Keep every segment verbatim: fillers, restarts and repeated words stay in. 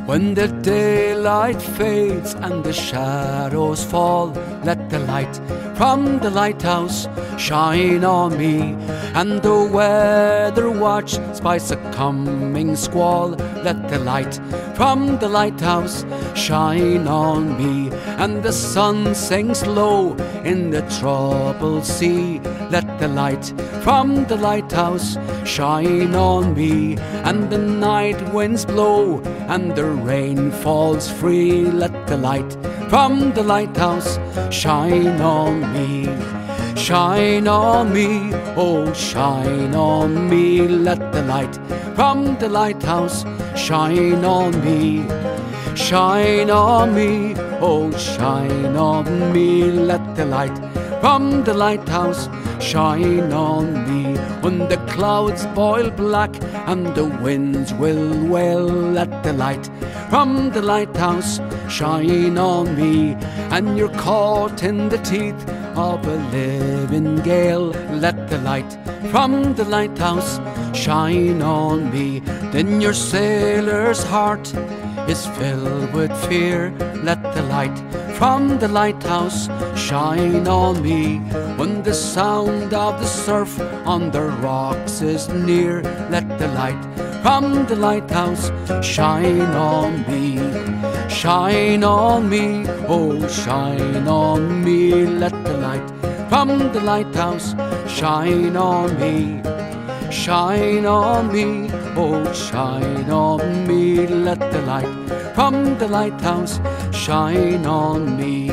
When the daylight fades and the shadows fall, let the light from the lighthouse shine on me. And the weather watch spies a coming squall, let the light from the lighthouse shine on me. And the sun sinks low in the troubled sea, let the light from the lighthouse shine on me. And the night winds blow and the rain falls free, let the light from the lighthouse shine on me. Shine on me, oh shine on me, let the light from the lighthouse shine on me. Shine on me, oh shine on me, let the light from the lighthouse shine on me. When the clouds boil black and the winds will wail, let the light from the lighthouse shine on me. And you're caught in the teeth of a living gale, let the light from the lighthouse shine on me. Then your sailor's heart is filled with fear, let the light from the lighthouse shine on me. When the sound of the surf on the rocks is near, let the light from the lighthouse shine on me. Shine on me, oh shine on me, let the light from the lighthouse shine on me. Shine on me, oh shine on me, let the light from the lighthouse shine on me.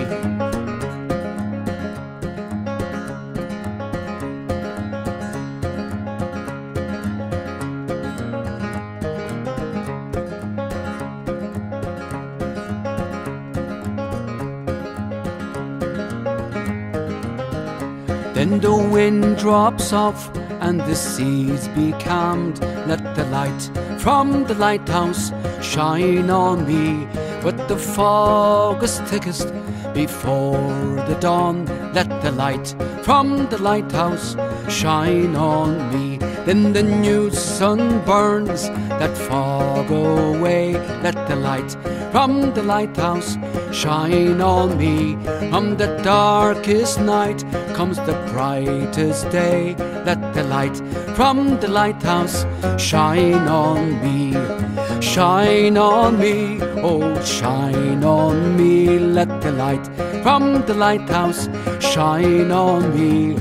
Then the wind drops off and the seas be calmed, let the light from the lighthouse shine on me. But the fog is thickest before the dawn, let the light from the lighthouse shine on me. Then the new sun burns that fog away, let the light from the lighthouse shine on me. From the darkest night comes the brightest day, let the light from the lighthouse shine on me. Shine on me, oh shine on me, let the light from the lighthouse shine on me.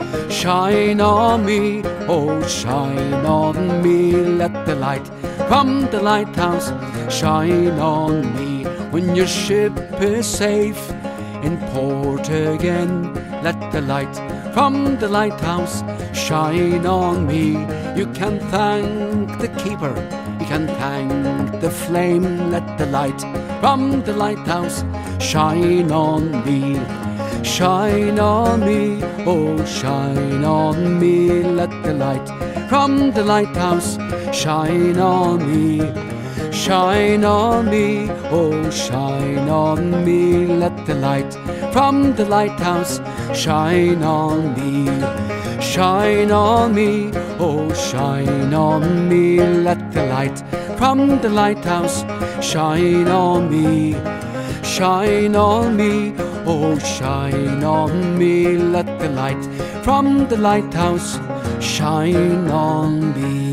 Shine on me, oh shine on me, let the light from the lighthouse shine on me. When your ship is safe in port again, let the light from the lighthouse shine on me. You can thank the keeper, you can thank the flame, let the light from the lighthouse shine on me. Shine on me, oh shine on me, let the light from the lighthouse shine on me. Shine on me, oh shine on me, let the light from the lighthouse shine on me. Shine on me, oh shine on me, let the light from the lighthouse shine on me. Shine on me, oh shine on me, let the light from the lighthouse shine on me.